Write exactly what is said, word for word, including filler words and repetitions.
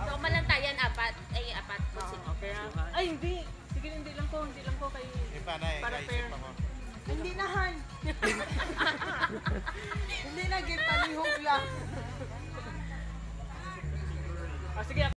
So, malantayan, apat. Ay, apat. Oo, okay ha. Ay, hindi. Sige, hindi lang ko. Hindi lang ko kay... Eh, paano eh, Para kaisip fair. ako. Hindi na, Han. Hindi na, gipalihog lang. Ah, sige,